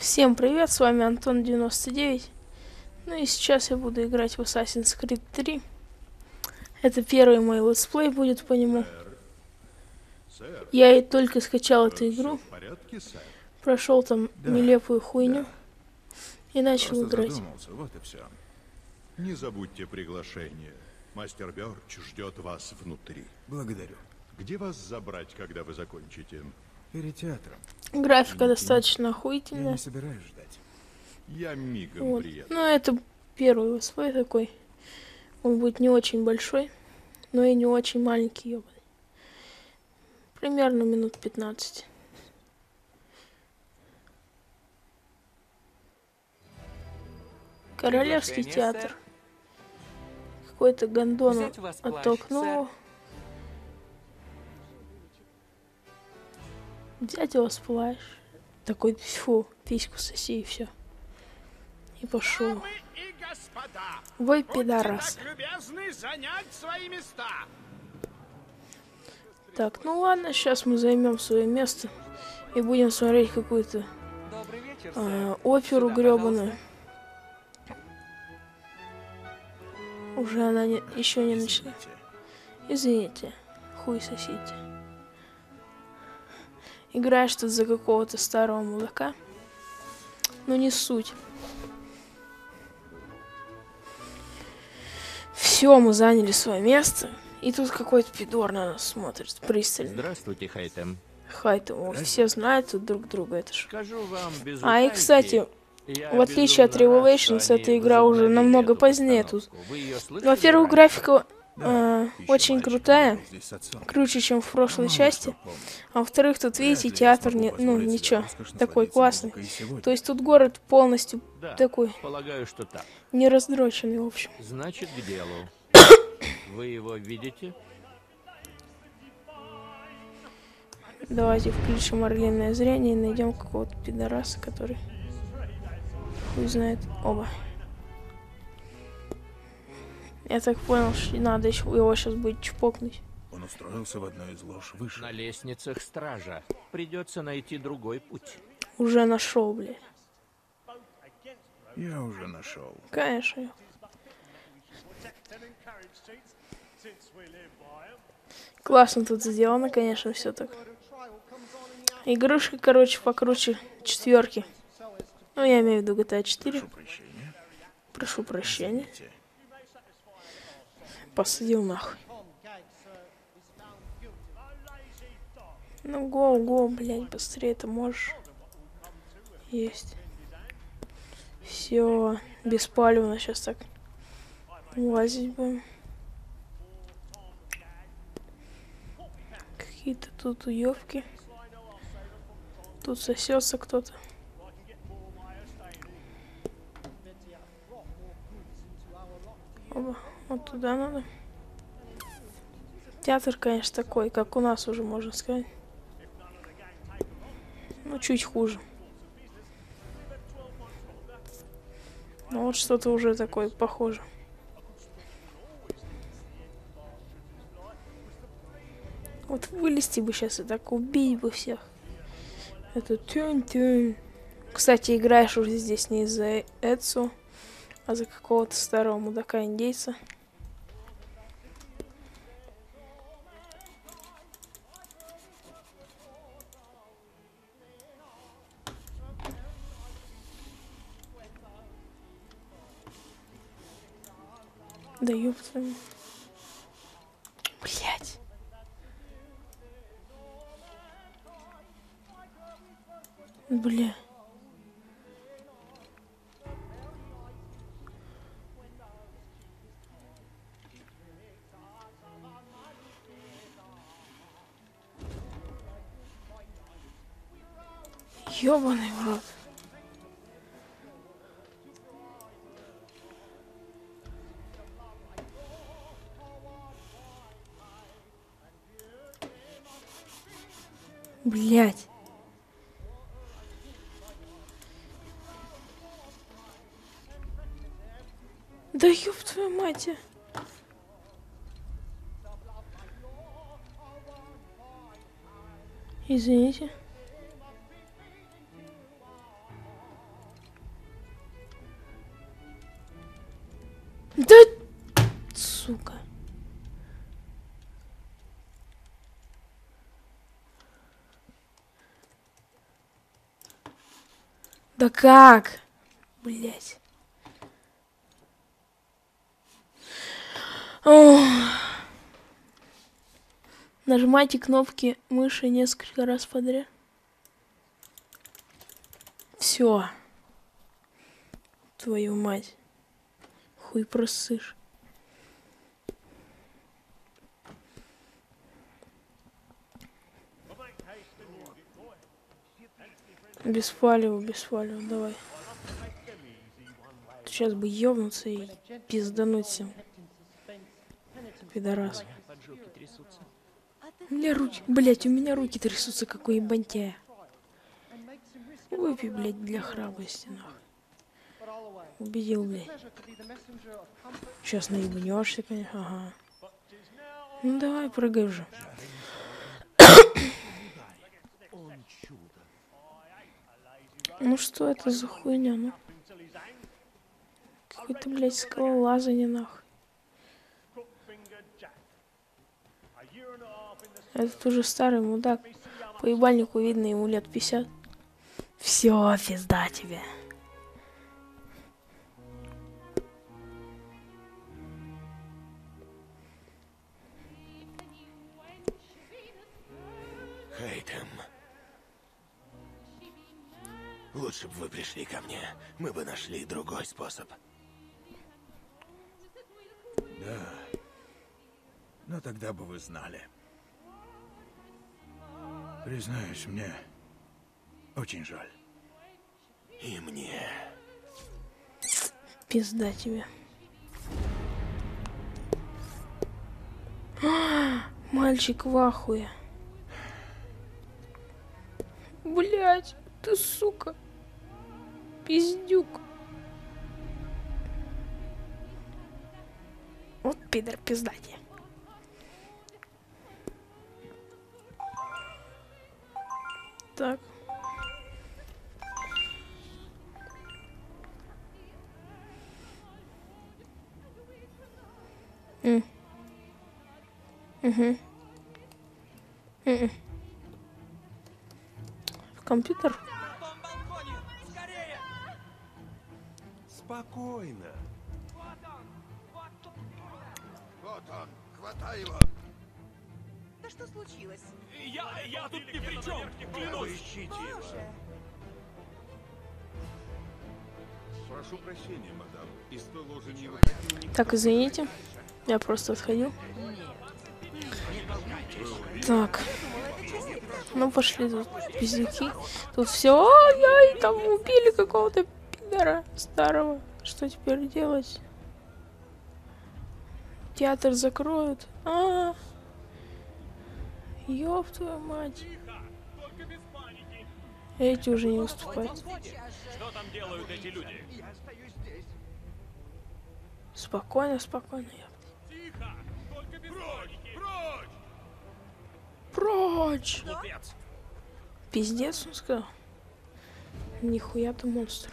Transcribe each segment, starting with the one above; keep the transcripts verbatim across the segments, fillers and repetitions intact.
Всем привет, с вами Антон девяносто девять. Ну и сейчас я буду играть в Assassin's Creed три. Это первый мой летсплей будет по нему. Сэр, Я и только скачал эту всё игру, в порядке, сэр? прошел там Да, нелепую хуйню да. и начал Просто играть. задумался, вот и все. Не забудьте приглашение. Мастер Бёрч ждет вас внутри. Благодарю. Где вас забрать, когда вы закончите? Перед театром. Графика Извините, достаточно Я охуительная. не собираюсь ждать. Я мигом Вот. приеду. Ну это первый летсплей такой. Он будет не очень большой, но и не очень маленький, ёбаный. Примерно минут пятнадцать. Королевский Приглашение, театр. сэр. Какой-то гондон Взять у вас плащ, оттолкнул. Взять его с плащ. Такой, фу, письку соси и все. И пошел. Дамы и господа, Вы будьте пидорас. так любезны занять свои места. Так, ну ладно, сейчас мы займем свое место и будем смотреть какую-то Добрый вечер, сэр. а, оперу Сюда, гребаную. пожалуйста. Уже она не, еще не начала. Извините. Извините, хуй сосите. Играешь тут за какого-то старого мудака. Ну не суть. Все, мы заняли свое место. И тут какой-то пидор на нас смотрит пристально. Здравствуйте, Хайтем. Хай-то, вот, все знают тут друг друга, это ж. Скажу вам без А и, утайки, кстати, я в отличие от безумно рад, Revelations, что эта они игра уже возобновили намного эту позднее тут. постановку. Вы её слышали Во-первых, раньше? графика Да, э, еще очень мальчиком крутая, был здесь с отцом. круче, чем в прошлой Мало части. что помню. А во-вторых, тут, видите, Вряд ли я театр, смогу не, ну, позволить себе ничего, роскошь такой насладиться классный. музыкой и сегодня. То есть тут город полностью Да, такой, полагаю, что так. не раздроченный, в общем. Значит, к делу. Вы его видите? Давайте включим орлиное зрение и найдем какого-то пидораса, который хуй знает. Оба. Я так понял, что надо еще его сейчас будет чпокнуть. Он устроился в одной из лож выше. На лестницах стража. Придется найти другой путь. Уже нашел, блядь. Я уже нашел. Конечно. Классно тут сделано, конечно, все так. Игрушка, короче, покруче четверки. Ну, я имею в виду джи ти эй четыре. Прошу прощения. Прошу прощения. Извините. Посадил нахуй. Ну, гоу, гоу, блядь, быстрее ты можешь. Есть. Все, беспалевно сейчас так лазить будем. Какие-то тут уёбки. Тут сосется кто-то. Оба, вот туда надо. Театр, конечно, такой, как у нас уже, можно сказать. Ну, чуть хуже. Ну, вот что-то уже такое похоже. Вот вылезти бы сейчас и так убить бы всех. Это тюн-тюн. Кстати, играешь уже здесь не из-за Эдсу, а за какого-то старого мудака-индейца. Да ёпта. Блять. Бля. Ёбаный в рот. Блять. Да ёб твою мать. Извините. Да, сука. Да как? Блять. Нажимайте кнопки мыши несколько раз подряд. Все. Твою мать. Хуй просышь. Без палева, без палева, давай. Сейчас бы ёбнуться и пиздануть всем. Пидорас. У меня руки, блять, у меня руки трясутся, какой ебантяя. Выпей, блять, для храбрости, нахуй. Убедил, блять. Сейчас наебнешься, конечно, ага. Ну давай, прыгай уже. Ну что это за хуйня, ну? Какой-то, блядь, скалолазание, нахуй. Этот уже старый мудак. По ебальнику видно, ему лет пятьдесят. Все, пизда тебе. Хейтем. Лучше бы вы пришли ко мне. Мы бы нашли другой способ. Да. Но тогда бы вы знали. Признаюсь, мне очень жаль. И мне. Пизда тебе. Мальчик в ахуе. Блять, ты сука. Пиздюк. Вот пидор, пизда тебе. Так. М. Угу. М-м. В компьютер? Спокойно. Вот он, хватай его. Да что случилось? Я, я тут ни при чем, клянусь. Ищите его. Прошу прощения, мадам. Из той ложи не выходил никто. Так, извините. Я просто отходил. Так. Ну, пошли тут пиздюки. Тут все. Ай-яй, там убили какого-то пидора старого. Что теперь делать? Театр закроют. А, -а, -а. Ёб твою мать. Эти уже не уступают. Что там делают эти люди? Спокойно, спокойно. Тихо! Только без паники! Прочь! Прочь! Глупец! Пиздец, он сказал. Нихуя ты монстр.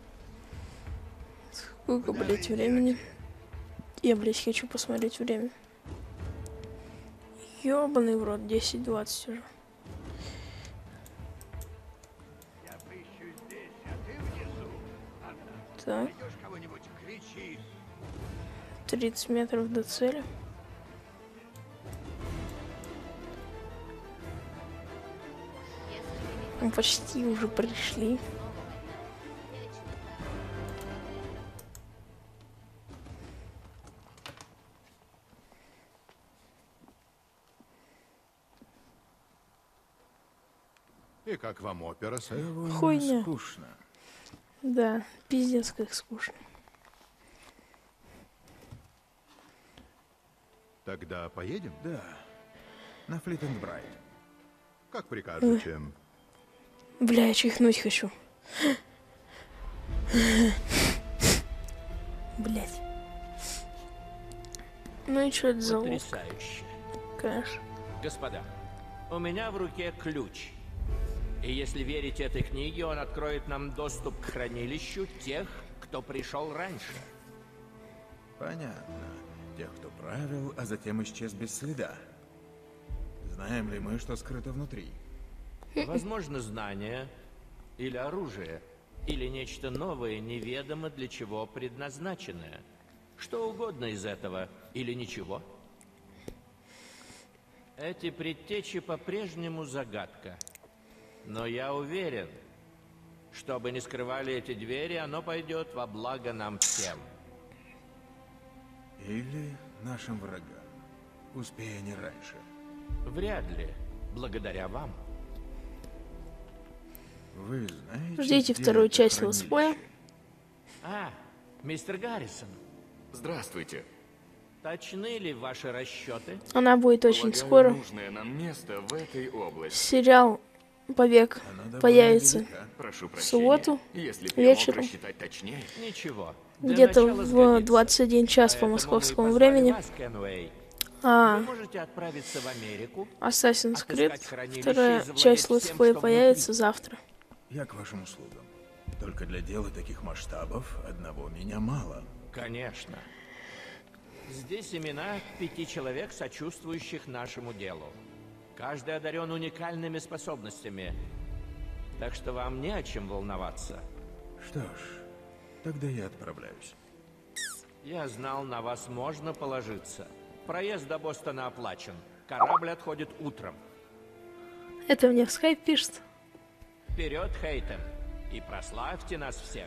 Сколько, блять, времени? Я, блять, хочу посмотреть время. Ёбаный в рот, десять двадцать уже. Так. тридцать метров до цели. Мы почти уже пришли. И как вам опера, сэр? Довольно Хуйня. скучно. Да, пиздец как скучно. Тогда поедем? Да. На Флит-энд-Брайт. Как прикажете. Бля, я чихнуть хочу. Блять. Ну и что это за лук? Потрясающе. Конечно. Господа, у меня в руке ключ. И если верить этой книге, он откроет нам доступ к хранилищу тех, кто пришел раньше. Понятно. Тех, кто правил, а затем исчез без следа. Знаем ли мы, что скрыто внутри? Возможно, знание или оружие, или нечто новое, неведомо для чего предназначенное. Что угодно из этого, или ничего. Эти предтечи по-прежнему загадка. Но я уверен, что бы ни скрывали эти двери, оно пойдет во благо нам всем. Или нашим врагам. Успея не раньше. Вряд ли, благодаря вам. Вы знаете, Ждите где вторую это часть хранилище? летсплея. А, мистер Гаррисон, Здравствуйте. точны ли ваши расчеты? Она будет очень Полагаю, скоро. нужное нам место в этой области. Сериал «Побег» Она довольно появится велика. Прошу в прощения. субботу Если б я мог вечером. рассчитать точнее. Ничего. Для где-то начала в сгодится. двадцать один час по Поэтому мы московскому позвали времени. вас, Кенуэй. А, Вы можете отправиться в Америку. Assassin's Creed, отыскать хранилище и вторая завладеть часть всем, летсплея что появится завтра. Я к вашим услугам. Только для дела таких масштабов одного меня мало. Конечно. Здесь имена пяти человек, сочувствующих нашему делу. Каждый одарен уникальными способностями. Так что вам не о чем волноваться. Что ж, тогда я отправляюсь. Я знал, на вас можно положиться. Проезд до Бостона оплачен. Корабль отходит утром. Это мне в скайп пишет. Вперед, Хейтем, и прославьте нас всех.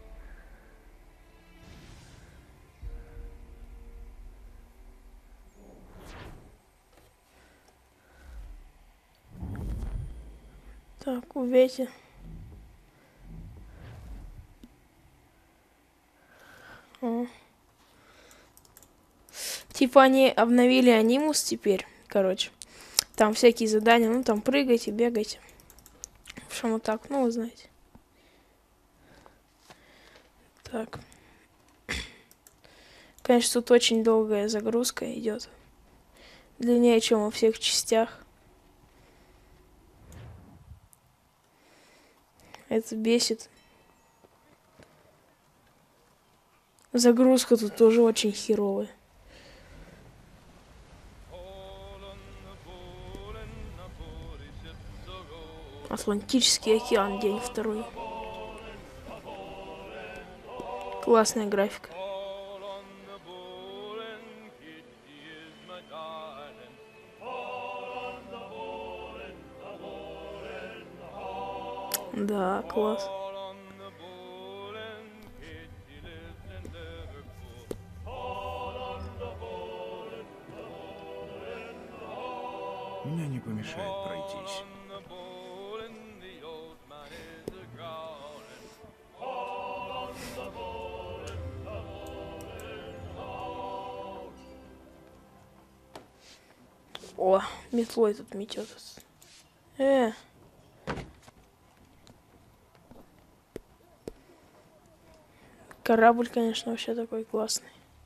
Так, убейте. О. Типа они обновили анимус теперь, короче. Там всякие задания, ну там прыгайте, бегайте. В общем, вот так, ну вы знаете. Так. Конечно, тут очень долгая загрузка идет. Длиннее, чем во всех частях. Это бесит. Загрузка тут тоже очень херовая. Атлантический океан, день второй. Классная графика. Да, класс. Мне не помешает пройтись. О, метлой тут метет. Э. Корабль, конечно, вообще такой классный.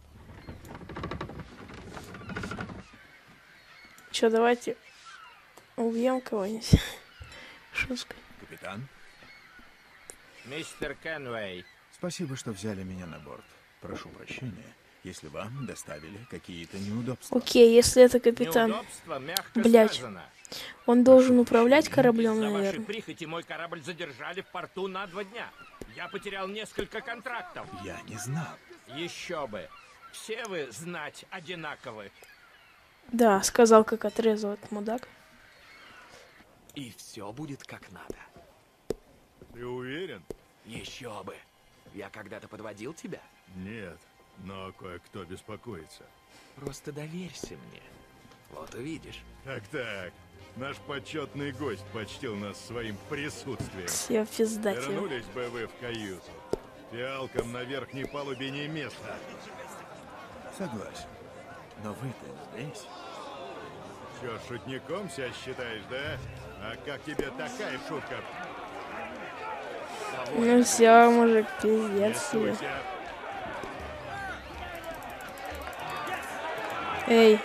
Че, давайте убьем кого-нибудь. Шутка. Капитан, Мистер Кенуэй, спасибо, что взяли меня на борт. Прошу прощения, если вам доставили какие-то неудобства. Окей, если это капитан, неудобство, мягко Блядь. сказано. он должен управлять кораблем, За ваши наверное. прихоти мой корабль задержали в порту на два дня. Я потерял несколько контрактов. Я не знал. Еще бы. Все вы знать одинаковы. Да, сказал, как отрезал этот мудак. И все будет как надо. Ты уверен? Еще бы. Я когда-то подводил тебя. Нет, но кое-кто беспокоится. Просто доверься мне. Вот увидишь. Так-так, наш почетный гость почтил нас своим присутствием. Все пизда тебе. Вернулись бы вы в каюту. Фиалкам на верхней палубе не место. Согласен. Но вы-то здесь. Че, шутником себя считаешь, да? А как тебе такая шутка? Ну все, мужик, пиздец себе. Рисуйся. Эй.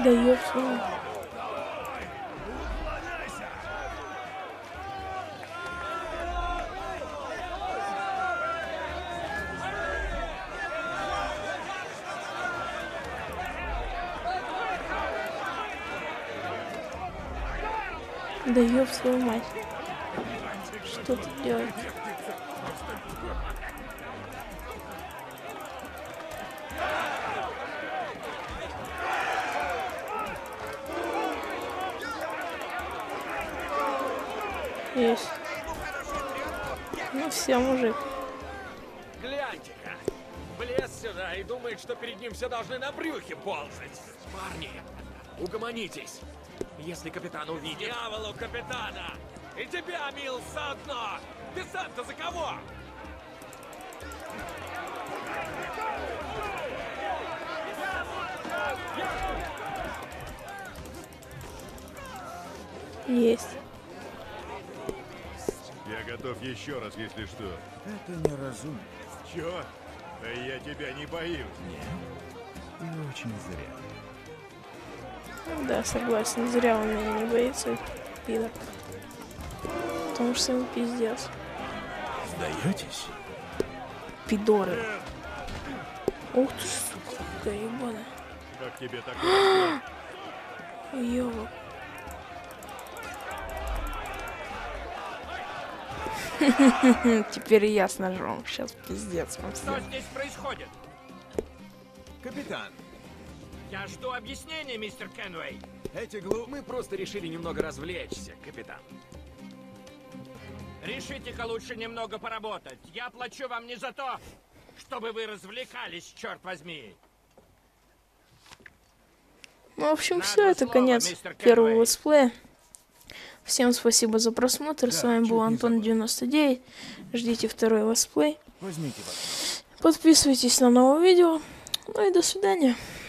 Да ёб твою. Да ёб твою мать. Что тут делать? Есть. Ну все, мужик. Гляньте-ка. Влез сюда и думает, что перед ним все должны на брюхе ползать. Парни, угомонитесь. Если капитан увидит... Дьяволу капитана! И тебя, Мил, заодно! Ты сам-то за кого? Есть. Я готов еще раз, если что. Это неразумно. Чё? Да я тебя не боюсь. И очень зря. Да, согласен. Зря он меня не боится, пидор. Потому что ему пиздец. Сдаетесь? Пидоры. Ух ты, сука, какая ебаная. Как тебе такое? Ёбок. Теперь я с ножом. Сейчас пиздец вам Что всем. здесь происходит? Капитан, Я жду объяснения, мистер Кенвей. Эти глу... Мы просто решили немного развлечься, капитан. Решите-ка лучше немного поработать. Я плачу вам не за то, чтобы вы развлекались, черт возьми. Ну, в общем, На все, два это слова, конец мистер первого Кенвей. летсплея. Всем спасибо за просмотр. С вами чуть был не Антон забыл. девяносто девять. Ждите второй летсплей. возьмите вас. Подписывайтесь на новое видео. Ну и до свидания.